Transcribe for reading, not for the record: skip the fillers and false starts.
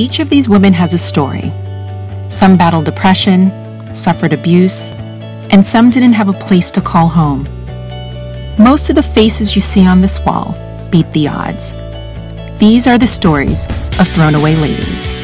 Each of these women has a story. Some battled depression, suffered abuse, and some didn't have a place to call home. Most of the faces you see on this wall beat the odds. These are the stories of thrown away ladies.